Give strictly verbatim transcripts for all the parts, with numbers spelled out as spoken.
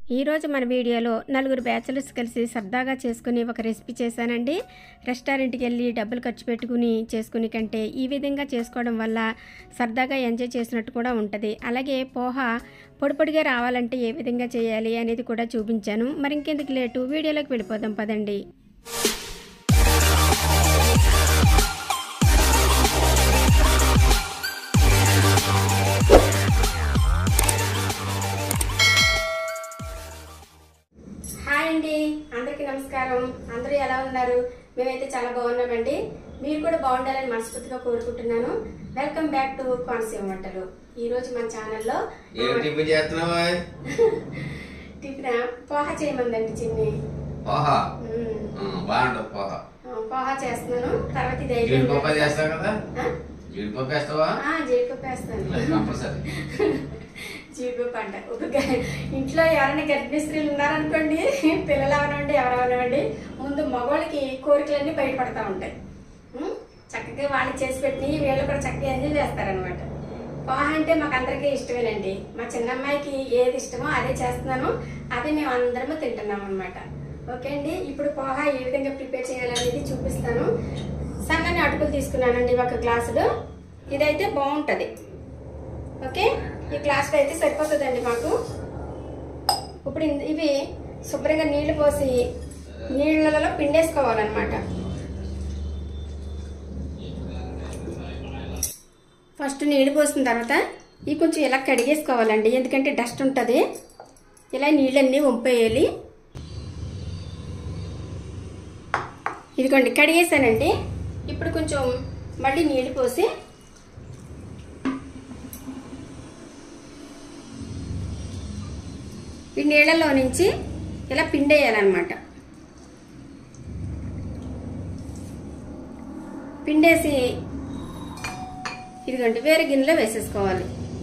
ఈ రోజు మన వీడియోలో నలుగురు బ్యాచిలర్స్ కలిసి సరదాగా చేసుకుని ఒక రెసిపీ చేశానండి. రెస్టారెంట్కి వెళ్ళి డబ్బులు ఖర్చు పెట్టుకుని చేసుకునే కంటే ఈ విధంగా చేసుకోవడం వల్ల సరదాగా ఎంజాయ్ చేసినట్టు కూడా ఉంటుంది. అలాగే పోహ పొడి పొడిగా రావాలంటే ఏ విధంగా చేయాలి అనేది కూడా చూపించాను. మరి ఇంకెందుకు లేటు వీడియోలోకి వెళ్ళిపోదాం పదండి. హాయ్ అండి, అందరికీ నమస్కారం. అందరూ ఎలా ఉన్నారు? మేమైతే చాలా బాగున్నామండి. మీరు కూడా బాగుండాలని మనస్ఫూర్తిగా కోరుకుంటున్నాను. వెల్కమ్ బ్యాక్ టు కోనసీమ వంటలు. ఈ రోజు మన ఛానల్లో టిఫిన్ పోహ చేయమందండి. చిన్ని పోహ పోహ చేస్తున్నాను. తర్వాత ఇది జీడిపప్పు చేస్తావు కదా? జీడిపప్పు వేస్తావా? జీడిపప్పు వేస్తాను. జీడిపప్పు అంట ఒక ఇంట్లో ఎవరైనా గర్భిణీ స్త్రీలు ఉన్నారనుకోండి, పిల్లలు అవనండి ఎవరెవరనండి, ముందు మగవాళ్ళకి కోరికలన్నీ బయటపడతా ఉంటాయి. చక్కగా వాళ్ళు చేసి పెట్టి వీళ్ళు కూడా చక్కగా ఎంజాయ్ చేస్తారనమాట. పోహ అంటే మాకు అందరికీ ఇష్టమేనండి. మా చిన్నమ్మాయికి ఏది ఇష్టమో అదే చేస్తున్నాను, అదే మేము అందరము తింటున్నాం అనమాట. ఓకే అండి, ఇప్పుడు పోహ ఏ విధంగా ప్రిపేర్ చేయాలనేది చూపిస్తాను. సన్నని అటుకులు తీసుకున్నానండి ఒక గ్లాసులో. ఇదైతే బాగుంటుంది. ఓకే, ఈ గ్లాసులో అయితే సరిపోతుందండి మాకు. ఇప్పుడు ఇవి శుభ్రంగా నీళ్లు పోసి నీళ్ళలో పిండేసుకోవాలన్నమాట. ఫస్ట్ నీళ్లు పోసిన తర్వాత ఇవి కొంచెం ఇలా కడిగేసుకోవాలండి, ఎందుకంటే డస్ట్ ఉంటుంది. ఇలా నీళ్ళన్నీ వంపేయాలి. ఇదిగోండి కడిగేసానండి. ఇప్పుడు కొంచెం మళ్ళీ నీళ్లు పోసి ఈ నీళ్ళలో నుంచి ఇలా పిండేయాలన్నమాట. పిండేసి ఇదిగోండి వేరే గిన్నెలో వేసేసుకోవాలి.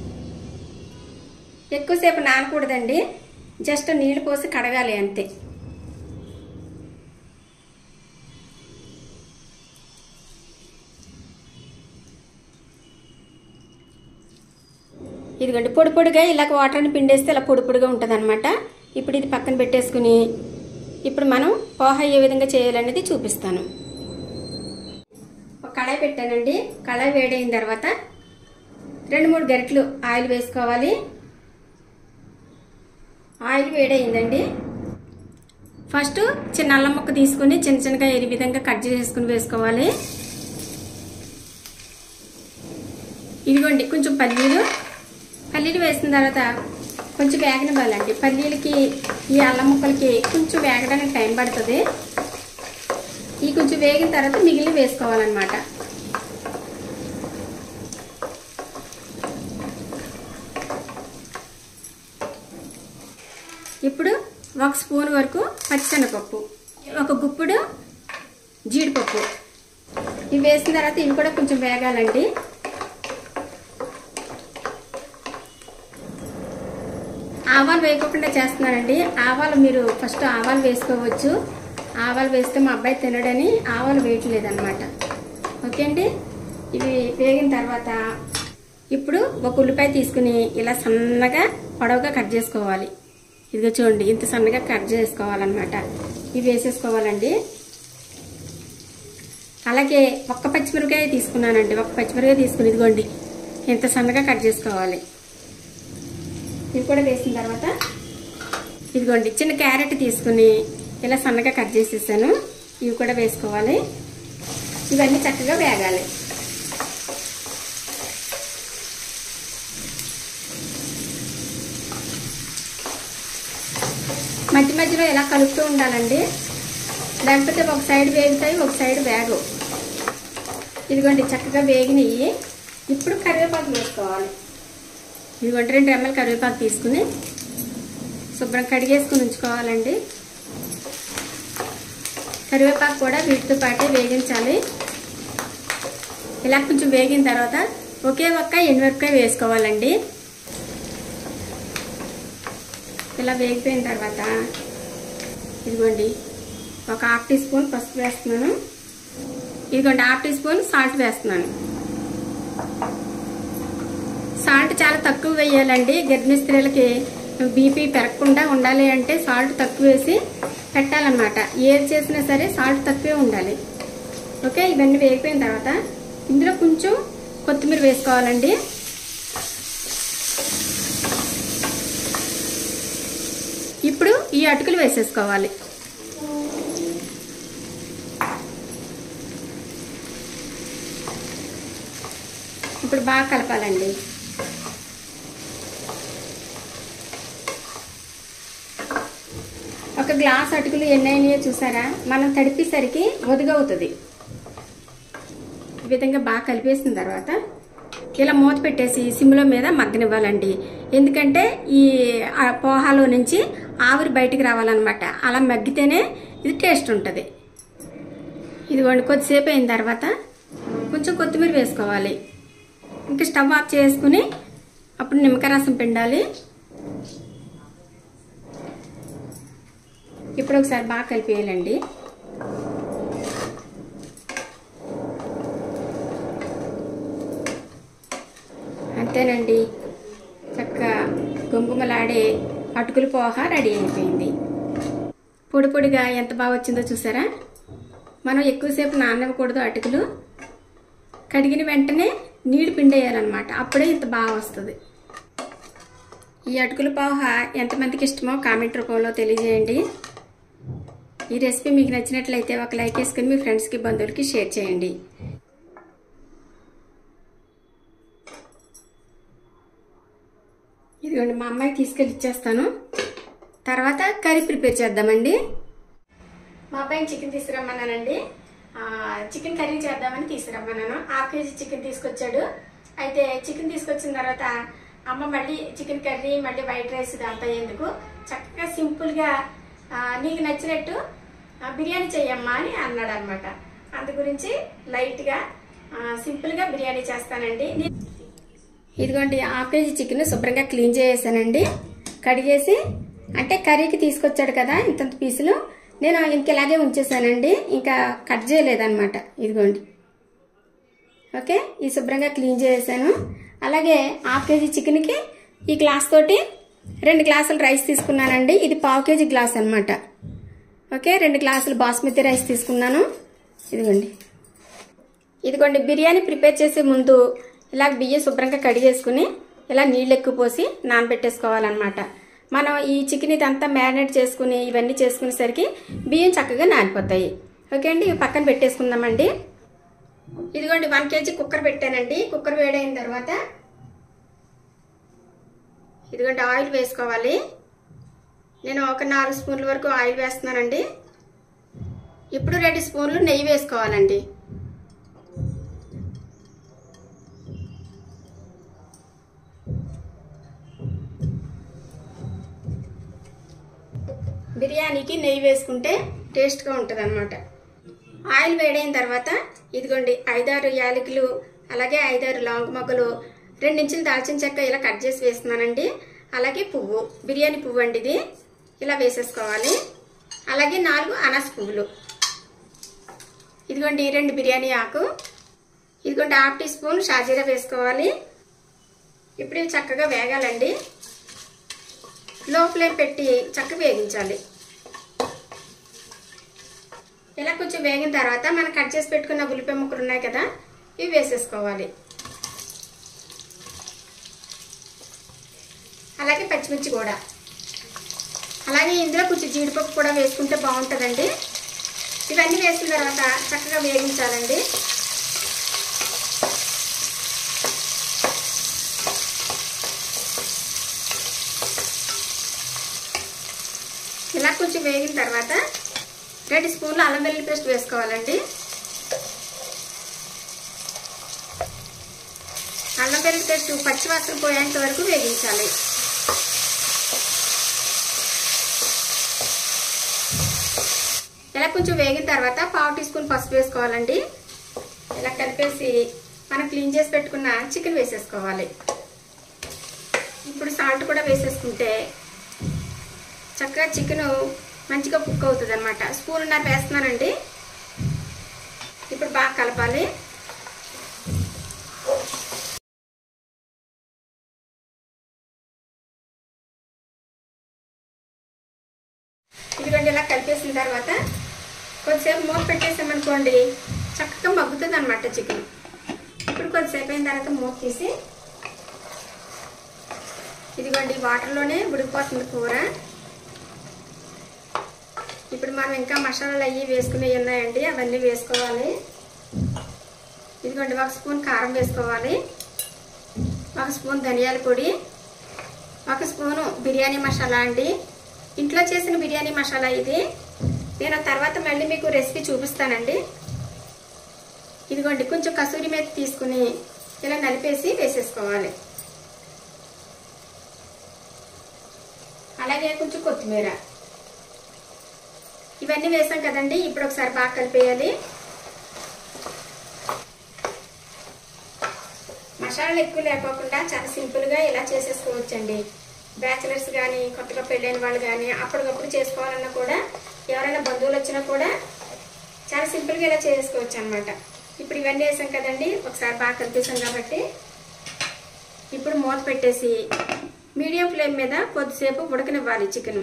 ఎక్కువసేపు నానకూడదండి, జస్ట్ నీళ్ళు పోసి కడగాలి అంతే. ఇదిగోండి పొడి పొడిగా ఇలా వాటర్ని పిండేస్తే ఇలా పొడి పొడిగా ఉంటుంది అనమాట. ఇప్పుడు ఇది పక్కన పెట్టేసుకుని ఇప్పుడు మనం పోహ ఏ విధంగా చేయాలనేది చూపిస్తాను. ఒక కళాయి పెట్టానండి. కళాయి వేడైన తర్వాత రెండు మూడు గరిటెలు ఆయిల్ వేసుకోవాలి. ఆయిల్ వేడైందండి. ఫస్ట్ చిన్న అల్లం ముక్క తీసుకుని చిన్న చిన్నగా ఈ విధంగా కట్ చేసుకుని వేసుకోవాలి. ఇదిగోండి కొంచెం పల్లీలు పల్లీలు వేసిన తర్వాత కొంచెం వేగనివ్వాలండి. పల్లీలకి ఈ అల్లం ముక్కలకి కొంచెం వేగడానికి టైం పడుతుంది. ఈ కొంచెం వేగిన తర్వాత మిగిలిన వేసుకోవాలన్నమాట. ఇప్పుడు ఒక స్పూన్ వరకు పచ్చిశనగపప్పు, ఒక గుప్పుడు జీడిపప్పు ఇవి వేసిన తర్వాత ఇవి కూడా కొంచెం వేగాలండి. ఆవాలు వేయకుండా చేస్తున్నానండి. ఆవాలు మీరు ఫస్ట్ ఆవాలు వేసుకోవచ్చు. ఆవాలు వేస్తే మా అబ్బాయి తినడని ఆవాలు వేయట్లేదు అనమాట. ఓకే అండి, ఇవి వేగిన తర్వాత ఇప్పుడు ఒక ఉల్లిపాయ తీసుకుని ఇలా సన్నగా పొడవుగా కట్ చేసుకోవాలి. ఇదిగో చూడండి, ఇంత సన్నగా కట్ చేసుకోవాలన్నమాట. ఇవి వేసేసుకోవాలండి. అలాగే ఒక్క పచ్చిమిరపకాయ తీసుకున్నానండి. ఒక్క పచ్చిమిరపకాయ తీసుకుని ఇదిగోండి ఇంత సన్నగా కట్ చేసుకోవాలి. ఇవి కూడా వేసిన తర్వాత ఇదిగోండి చిన్న క్యారెట్ తీసుకుని ఇలా సన్నగా కట్ చేసేసాను. ఇవి కూడా వేసుకోవాలి. ఇవన్నీ చక్కగా వేగాలి. మధ్య మధ్యలో ఇలా కలుపుతూ ఉండాలండి, లేకపోతే ఒక సైడ్ వేగుతాయి ఒక సైడ్ వేగవు. ఇదిగోండి చక్కగా వేగినవి. ఇప్పుడు కరివేపాకు వేసుకోవాలి. ఇదిగోండి రెండు రెమ్మల కరివేపాకు తీసుకుని శుభ్రం కడిగేసుకుని ఉంచుకోవాలండి. కరివేపాకు కూడా వీటితో పాటే వేగించాలి. ఇలా కొంచెం వేగిన తర్వాత ఒకే ఒక్క ఎండుమిరపకాయ వేసుకోవాలండి. ఇలా వేగిపోయిన తర్వాత ఇదిగోండి ఒక హాఫ్ టీ స్పూన్ పసుపు వేస్తున్నాను. ఇదిగోండి హాఫ్ టీ స్పూన్ సాల్ట్ వేస్తున్నాను. సాల్ట్ చాలా తక్కువ వేయాలండి. గర్భిణీ స్త్రీలకి బీపీ పెరగకుండా ఉండాలి అంటే సాల్ట్ తక్కువ వేసి పెట్టాలన్నమాట. ఏది చేసినా సరే సాల్ట్ తక్కువే ఉండాలి. ఓకే, ఇవన్నీ వేగిపోయిన తర్వాత ఇందులో కొంచెం కొత్తిమీర వేసుకోవాలండి. ఇప్పుడు ఈ అటుకులు వేసేసుకోవాలి. ఇప్పుడు బాగా కలపాలండి. ఒక గ్లాస్ అటుకులు ఎన్ని అయినాయో చూసారా? మనం తడిపేసరికి ఒదుగవుతుంది. ఈ విధంగా బాగా కలిపేసిన తర్వాత ఇలా మూత పెట్టేసి సిమ్లో మీద మగ్గనివ్వాలండి. ఎందుకంటే ఈ పోహాలో నుంచి ఆవిరి బయటికి రావాలన్నమాట. అలా మగ్గితేనే ఇది టేస్ట్ ఉంటుంది. ఇదిగోండి, కొద్దిసేపు అయిన తర్వాత కొంచెం కొత్తిమీర వేసుకోవాలి. ఇంకా స్టవ్ ఆఫ్ చేసుకుని అప్పుడు నిమ్మకాయ రసం పిండాలి. ఇప్పుడు ఒకసారి బాగా కలిపేయాలండి. అంతేనండి, చక్కగా గుమగుమలాడే అటుకుల పోహ రెడీ అయిపోయింది. పొడి పొడిగా ఎంత బాగా వచ్చిందో చూసారా? మనం ఎక్కువసేపు నాననివ్వకూడదు. అటుకులు కడిగిన వెంటనే నీళ్ళు పిండేయాలన్నమాట. అప్పుడే ఇంత బాగా వస్తుంది. ఈ అటుకుల పోహ ఎంతమందికి ఇష్టమో కామెంట్ రూపంలో తెలియజేయండి. ఈ రెసిపీ మీకు నచ్చినట్లయితే ఒక లైక్ వేసుకుని మీ ఫ్రెండ్స్కి బంధువులకి షేర్ చేయండి. ఇదిగోండి, మా అమ్మాయికి తీసుకెళ్ళి ఇచ్చేస్తాను. తర్వాత కర్రీ ప్రిపేర్ చేద్దామండి. మా అబ్బాయిని చికెన్ తీసుకురమ్మన్నానండి. చికెన్ కర్రీ చేద్దామని తీసుకురమ్మన్నాను. హాఫ్ కేజీ చికెన్ తీసుకొచ్చాడు. అయితే చికెన్ తీసుకొచ్చిన తర్వాత అమ్మ మళ్ళీ చికెన్ కర్రీ మళ్ళీ వైట్ రైస్ ఇదంతా ఎందుకు, చక్కగా సింపుల్గా నీకు నచ్చినట్టు బిర్యానీ చెయ్యమ్మా అని అన్నాడు అనమాట. అందు గురించి లైట్గా సింపుల్గా బిర్యానీ చేస్తానండి. ఇదిగోండి, హాఫ్ కేజీ చికెన్ శుభ్రంగా క్లీన్ చేసేసానండి. కడిగేసి అంటే కర్రీకి తీసుకొచ్చాడు కదా ఇంతంత పీసులు, నేను ఇంక ఇలాగే ఉంచేసానండి. ఇంకా కట్ చేయలేదన్నమాట. ఇదిగోండి, ఓకే, ఈ శుభ్రంగా క్లీన్ చేసేసాను. అలాగే హాఫ్ కేజీ చికెన్కి ఈ గ్లాస్ తోటి రెండు గ్లాసులు రైస్ తీసుకున్నానండి. ఇది పావు కేజీ గ్లాస్ అనమాట. ఓకే, రెండు గ్లాసులు బాస్మతి రైస్ తీసుకున్నాను. ఇదిగోండి ఇదిగోండి బిర్యానీ ప్రిపేర్ చేసే ముందు ఇలా బియ్యం శుభ్రంగా కడిగేసుకుని ఇలా నీళ్ళు ఎక్కువ పోసి నానబెట్టేసుకోవాలన్నమాట. మనం ఈ చికెన్ ఇదంతా మ్యారినేట్ చేసుకుని ఇవన్నీ చేసుకునేసరికి బియ్యం చక్కగా నానిపోతాయి. ఓకే అండి, పక్కన పెట్టేసుకుందామండి. ఇదిగోండి, వన్ కేజీ కుక్కర్ పెట్టానండి. కుక్కర్ వేడైన తర్వాత ఇదిగోండి ఆయిల్ వేసుకోవాలి. నేను ఒక నాలుగు స్పూన్ల వరకు ఆయిల్ వేస్తున్నానండి. ఇప్పుడు రెండు స్పూన్లు నెయ్యి వేసుకోవాలండి. బిర్యానీకి నెయ్యి వేసుకుంటే టేస్ట్గా ఉంటుంది అనమాట. ఆయిల్ వేడైన తర్వాత ఇదిగోండి ఐదారు యాలకులు, అలాగే ఐదారు లవంగ మొగ్గలు, రెండు ఇంచులు దాల్చిన చెక్క ఇలా కట్ చేసి వేస్తున్నానండి. అలాగే పువ్వు, బిర్యానీ పువ్వు అండి ఇది, ఇలా వేసేసుకోవాలి. అలాగే నాలుగు అనాస పువ్వులు, ఇదిగోండి రెండు బిర్యానీ ఆకు, ఇదిగోండి హాఫ్ టీ స్పూన్ షాజీరా వేసుకోవాలి. ఇప్పుడు ఇవి చక్కగా వేగాలండి. లో ఫ్లేమ్ పెట్టి చక్కగా వేగించాలి. ఇలా కొంచెం వేగిన తర్వాత మనం కట్ చేసి పెట్టుకున్న ఉల్లిపాయ ముక్కలు ఉన్నాయి కదా, ఇవి వేసేసుకోవాలి. అలాగే పచ్చిమిర్చి కూడా, అలాగే ఇందులో కొంచెం జీడిపప్పు కూడా వేసుకుంటే బాగుంటుందండి. ఇవన్నీ వేసిన తర్వాత చక్కగా వేగించాలండి. ఇలా కొంచెం వేగిన తర్వాత రెండు స్పూన్లు అల్లం వెల్లుల్లి పేస్ట్ వేసుకోవాలండి. అల్లం వెల్లుల్లి పేస్ట్ పచ్చివాసన పోయేంత వరకు వేగించాలి. ఇలా కొంచెం వేగిన తర్వాత పావు టీ స్పూన్ పసుపు వేసుకోవాలండి. ఇలా కలిపేసి మనం క్లీన్ చేసి పెట్టుకున్న చికెన్ వేసేసుకోవాలి. ఇప్పుడు సాల్ట్ కూడా వేసేసుకుంటే చక్కగా చికెన్ మంచిగా కుక్ అవుతుంది అనమాట. స్పూన్నర వేస్తున్నానండి. ఇప్పుడు బాగా కలపాలి. ఇదిగోండి ఇలా కలిపేసిన తర్వాత కొద్దిసేపు మూత పెట్టేసామనుకోండి చక్కగా మగ్గుతుంది అనమాట చికెన్. ఇప్పుడు కొద్దిసేపు అయిన తర్వాత మూత తీసి ఇదిగోండి వాటర్లోనే ఉడికిపోతుంది కూర. ఇప్పుడు మనం ఇంకా మసాలాలు అవి వేసుకునేవి ఉన్నాయండి, అవన్నీ వేసుకోవాలి. ఇదిగోండి ఒక స్పూన్ కారం వేసుకోవాలి, ఒక స్పూన్ ధనియాల పొడి, ఒక స్పూను బిర్యానీ మసాలా అండి. ఇంట్లో చేసిన బిర్యానీ మసాలా ఇది. నేను తర్వాత మళ్ళీ మీకు రెసిపీ చూపిస్తానండి. ఇదిగోండి కొంచెం కసూరి మేతి తీసుకుని ఇలా నలిపేసి వేసేసుకోవాలి. అలాగే కొంచెం కొత్తిమీర, ఇవన్నీ వేసాం కదండి. ఇప్పుడు ఒకసారి బాగా కలిపేయాలి. మసాలాలు ఎక్కువ లేకోకుండా చాలా సింపుల్గా ఇలా చేసేసుకోవచ్చండి. బ్యాచిలర్స్ కానీ కొత్తగా పెళ్ళైన వాళ్ళు కానీ అప్పటికప్పుడు చేసుకోవాలన్నా కూడా, ఎవరైనా బంధువులు వచ్చినా కూడా చాలా సింపుల్గా ఇలా చేసుకోవచ్చు అనమాట. ఇప్పుడు ఇవన్నీ వేసాం కదండి, ఒకసారి బాగా కలిపేసాం కాబట్టి ఇప్పుడు మూత పెట్టేసి మీడియం ఫ్లేమ్ మీద కొద్దిసేపు ఉడకనివ్వాలి చికెన్.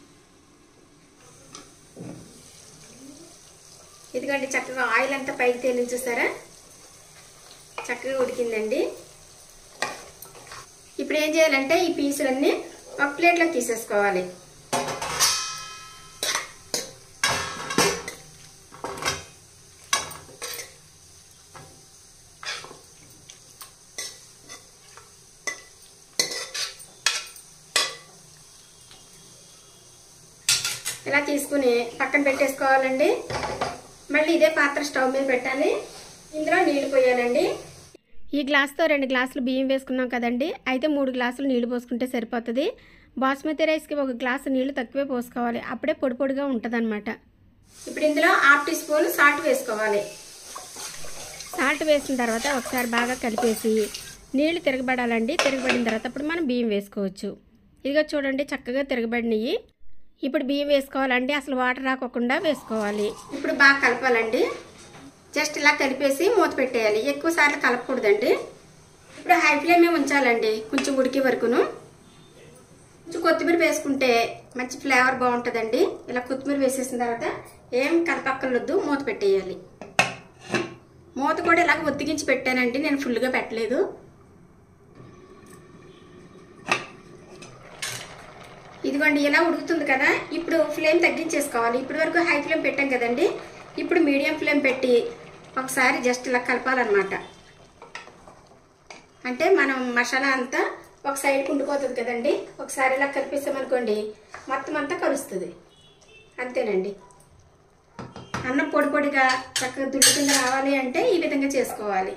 ఇదిగోండి చక్కగా ఆయిల్ అంతా పైకి తేలింది చూసారా, చక్కగా ఉడికిందండి. ఇప్పుడు ఏం చేయాలంటే ఈ పీసులన్నీ ఒక ప్లేట్లోకి తీసేసుకోవాలి. ఇలా తీసుకుని పక్కన పెట్టేసుకోవాలండి. మళ్ళీ ఇదే పాత్ర స్టవ్ మీద పెట్టాలి, ఇందులో నీళ్లు పోయాలండి. ఈ గ్లాస్తో రెండు గ్లాసులు బియ్యం వేసుకున్నాం కదండి, అయితే మూడు గ్లాసులు నీళ్లు పోసుకుంటే సరిపోతుంది. బాస్మతి రైస్కి ఒక గ్లాసు నీళ్లు తక్కువే పోసుకోవాలి, అప్పుడే పొడి పొడిగా ఉంటుంది అనమాట. ఇప్పుడు ఇందులో హాఫ్ టీ స్పూన్ సాల్ట్ వేసుకోవాలి. సాల్ట్ వేసిన తర్వాత ఒకసారి బాగా కలిపేసి నీళ్లు తిరగబడాలండి. తిరగబడిన తర్వాత అప్పుడు మనం బియ్యం వేసుకోవచ్చు. ఇదిగో చూడండి చక్కగా తిరగబడినవి. ఇప్పుడు బియ్యం వేసుకోవాలండి, అసలు వాటర్ రాకోకుండా వేసుకోవాలి. ఇప్పుడు బాగా కలపాలండి. జస్ట్ ఇలా కలిపేసి మూత పెట్టేయాలి, ఎక్కువ సార్లు కలపకూడదండి. ఇప్పుడు హై ఫ్లేమ్ ఉంచాలండి కొంచెం ఉడికే వరకును. కొంచెం కొత్తిమీర వేసుకుంటే మంచి ఫ్లేవర్ బాగుంటుందండి. ఇలా కొత్తిమీర వేసేసిన తర్వాత ఏం కలపక్కర్లొద్దు, మూత పెట్టేయాలి. మూత కూడా ఇలాగ ఒత్తిగించి పెట్టానండి, నేను ఫుల్గా పెట్టలేదు. ఇదిగోండి ఇలా ఉడుకుతుంది కదా, ఇప్పుడు ఫ్లేమ్ తగ్గించేసుకోవాలి. ఇప్పటి వరకు హై ఫ్లేమ్ పెట్టాం కదండి, ఇప్పుడు మీడియం ఫ్లేమ్ పెట్టి ఒకసారి జస్ట్ ఇలా కలపాలన్నమాట. అంటే మనం మసాలా అంతా ఒక సైడ్కి ఉండిపోతుంది కదండి, ఒకసారి ఇలా కలిపేసామనుకోండి మొత్తం అంతా కలుస్తుంది. అంతేనండి. అన్నం పొడి పొడిగా చక్కగా దుడ్డు కింద రావాలి అంటే ఈ విధంగా చేసుకోవాలి.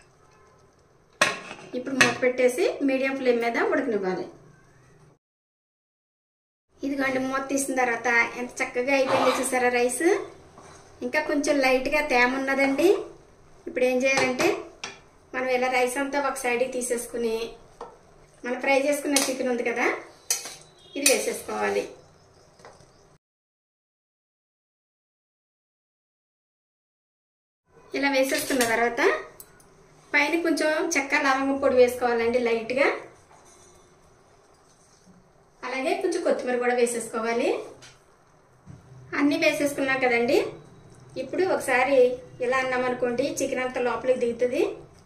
ఇప్పుడు మూత పెట్టేసి మీడియం ఫ్లేమ్ మీద ఉడకనివ్వాలి. ఇదిగోండి మూత తీసిన తర్వాత ఎంత చక్కగా అయిపోయింది చూసారా రైస్. ఇంకా కొంచెం లైట్గా తేమ ఉన్నదండి. ఇప్పుడు ఏం చేయాలంటే మనం ఇలా రైస్ అంతా ఒక సైడ్కి తీసేసుకుని మనం ఫ్రై చేసుకున్న చికెన్ ఉంది కదా ఇది వేసేసుకోవాలి. ఇలా వేసేసుకున్న తర్వాత పైన కొంచెం చెక్క లవంగం పొడి వేసుకోవాలండి లైట్గా. అలాగే కొంచెం కొత్తిమీర కూడా వేసేసుకోవాలి. అన్నీ వేసేసుకున్నాం కదండి, ఇప్పుడు ఒకసారి ఇలా అన్నామనుకోండి చికెన్ అంతా లోపలికి దిగుతుంది.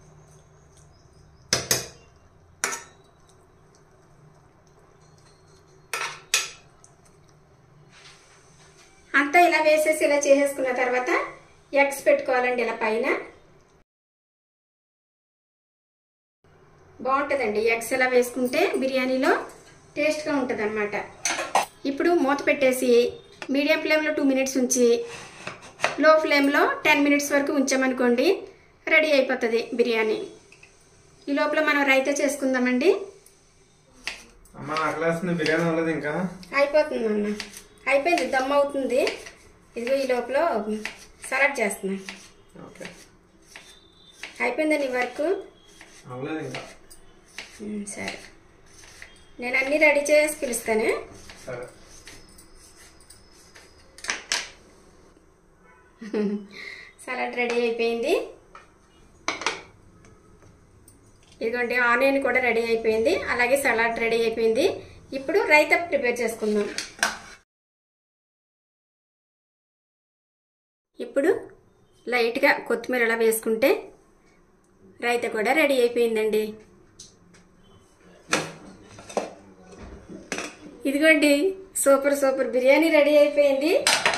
అంతా ఇలా వేసేసి ఇలా చేసేసుకున్న తర్వాత ఎగ్స్ పెట్టుకోవాలండి ఇలా పైన. బాగుంటుందండి ఎగ్స్ ఇలా వేసుకుంటే బిర్యానీలో టేస్ట్గా ఉంటుంది అన్నమాట. ఇప్పుడు మూత పెట్టేసి మీడియం ఫ్లేమ్లో టూ మినిట్స్ ఉంచి లో ఫ్లేమ్లో టెన్ మినిట్స్ వరకు ఉంచామనుకోండి రెడీ అయిపోతుంది బిర్యానీ. ఈ లోపల మనం రైతా చేసుకుందామండి. ఇంకా అయిపోతుంది అన్న, అయిపోయింది, దమ్ అవుతుంది. ఇదిగో ఈ లోపల సలాడ్ చేస్తున్నా. అయిపోయిందండి వర్క్. సరే నేను అన్నీ రెడీ చేసి పిలుస్తాను. సలాడ్ రెడీ అయిపోయింది. ఇదిగోండి ఆనియన్ కూడా రెడీ అయిపోయింది, అలాగే సలాడ్ రెడీ అయిపోయింది. ఇప్పుడు రైతా ప్రిపేర్ చేసుకుందాం. ఇప్పుడు లైట్గా కొత్తిమీర ఇలా వేసుకుంటే రైత కూడా రెడీ అయిపోయిందండి. ఇదిగోండి సూపర్ సూపర్ బిర్యానీ రెడీ అయిపోయింది.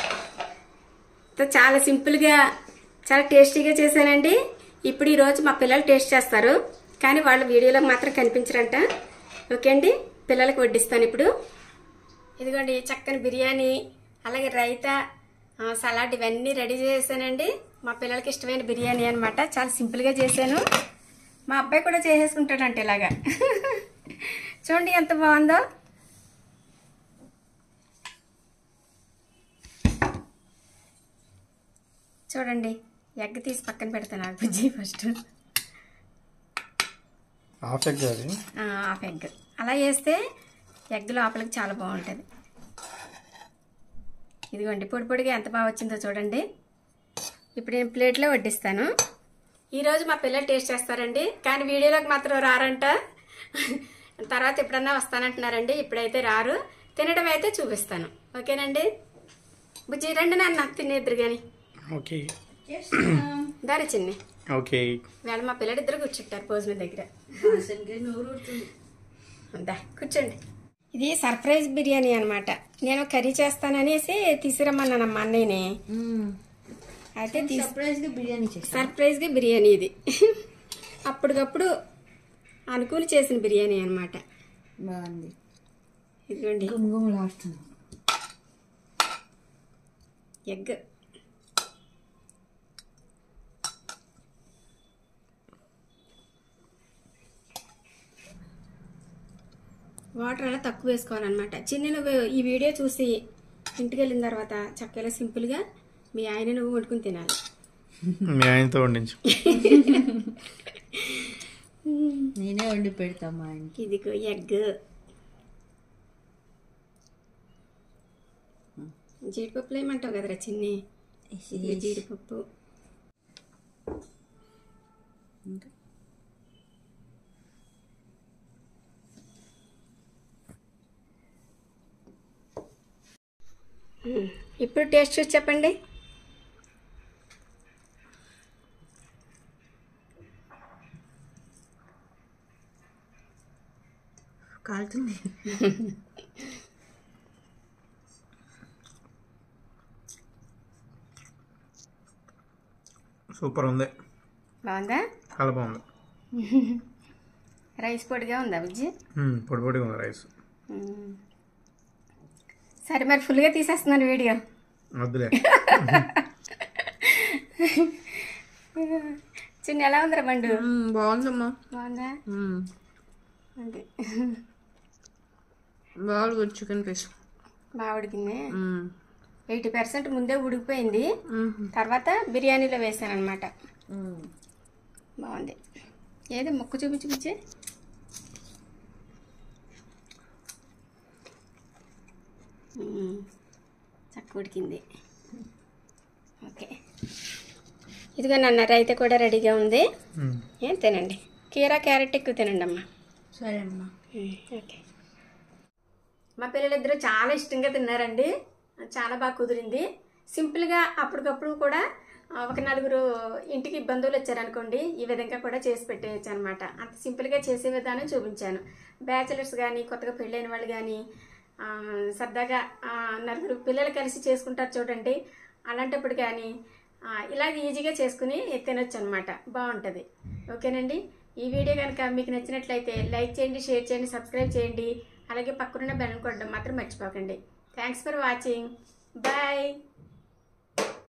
చాలా సింపుల్గా చాలా టేస్టీగా చేశానండి. ఇప్పుడు ఈరోజు మా పిల్లలు టేస్ట్ చేస్తారు, కానీ వాళ్ళు వీడియోలో మాత్రం కనిపించరంట. ఓకే అండి, పిల్లలకు వడ్డిస్తాను ఇప్పుడు. ఇదిగోండి చక్కని బిర్యానీ, అలాగే రైతా, సలాడ్ ఇవన్నీ రెడీ చేశానండి. మా పిల్లలకి ఇష్టమైన బిర్యానీ అనమాట. చాలా సింపుల్గా చేశాను. మా అబ్బాయి కూడా చేసేసుకుంటాడంట ఇలాగా. చూడండి ఎంత బాగుందో. చూడండి ఎగ్ తీసి పక్కన పెడతాను నాకు బుజ్జి ఫస్ట్. హాఫ్ ఎగ్ అది హాఫ్ ఎగ్ అలా వేస్తే ఎగ్ లోపలికి చాలా బాగుంటుంది. ఇదిగోండి పొడి పొడిగా ఎంత బాగా వచ్చిందో చూడండి. ఇప్పుడు నేను ప్లేట్లో వడ్డిస్తాను. ఈరోజు మా పిల్లలు టేస్ట్ చేస్తారండి, కానీ వీడియోలోకి మాత్రం రారంట. తర్వాత ఎప్పుడన్నా వస్తానంటున్నారండి, ఇప్పుడైతే రారు. తినడం అయితే చూపిస్తాను. ఓకేనండి బుజ్జి, రండి నాన్న తినేద్దరు కానీ. ఓకే దారి చిన్ని. ఓకే వేళ మా పిల్లలు ఇద్దరు కూర్చుంటారు భోజనం దగ్గర. దా కూర్చోండి. ఇది సర్ప్రైజ్ బిర్యానీ అనమాట. నేను కర్రీ చేస్తాననేసి తీసుకురమ్మన్నానమ్మా అన్నయ్యని. అయితే సర్ప్రైజ్ గా బిర్యానీ చేసి సర్ప్రైజ్ గా బిర్యానీ ఇది అప్పటికప్పుడు అనుకూలి చేసిన బిర్యానీ అనమాట. బాగుంది. ఇదిగోండి గుమగుమలాడుతుంది. ఎగ్ వాటర్ అలా తక్కువ వేసుకోవాలన్నమాట. చిన్న నువ్వు ఈ వీడియో చూసి ఇంటికి వెళ్ళిన తర్వాత చక్కగా సింపుల్గా మీ ఆయన నువ్వు వండుకుని తినాలి. మీ ఆయనతో వండించు. నేనే వండి పెడతా మా ఆయనకి. ఇదిగో ఎగ్, జీడిపప్పులు ఏమంటావు కదరా చిన్ని. ఇది జీడిపప్పు, ఇప్పుడు టేస్ట్ చూసి చెప్పండి. కాలుతుంది. సూపర్ ఉంది. బాగుందా? చాలా బాగుంది. రైస్ పొడిగా ఉందా బుజ్జి? పొడి పొడిగా ఉంది రైస్. సరే మరి ఫుల్గా తీసేస్తున్నాను వీడియో. వద్దులే. చిన్న ఎలా ఉందిరా బండు? బాగుందమ్మా. బాగుందా? అది బాగా చికెన్ పీస్ బాగా ఉడికింది. ఎయిటీ పర్సెంట్ ముందే ఉడికిపోయింది, తర్వాత బిర్యానీలో వేసాను అనమాట. బాగుంది. ఏది ముక్క చూపించి చూపించి. చక్క ఉడికింది. ఓకే ఇదిగో నన్న రైతా కూడా రెడీగా ఉంది. ఏం తినండి. కీరా క్యారెట్ ఎక్కువ తినండి అమ్మా. సరే అమ్మా. ఓకే. మా పిల్లలిద్దరూ చాలా ఇష్టంగా తిన్నారండి. చాలా బాగా కుదిరింది. సింపుల్గా అప్పటికప్పుడు కూడా ఒక నలుగురు ఇంటికి బంధువులు వచ్చారనుకోండి, ఈ విధంగా కూడా చేసి పెట్టేయచ్చు అనమాట. అంత సింపుల్గా చేసే విధానం చూపించాను. బ్యాచిలర్స్ కానీ కొత్తగా పెళ్ళైన వాళ్ళు కానీ సరదాగా నలుగురు పిల్లలు కలిసి చేసుకుంటారు చూడండి, అలాంటప్పుడు కానీ ఇలాగ ఈజీగా చేసుకుని తినొచ్చు అనమాట. బాగుంటుంది. ఓకేనండి, ఈ వీడియో కనుక మీకు నచ్చినట్లయితే లైక్ చేయండి, షేర్ చేయండి, సబ్స్క్రైబ్ చేయండి. అలాగే పక్కనున్న బెల్ కొట్టడం మాత్రం మర్చిపోకండి. Thanks for watching. బాయ్.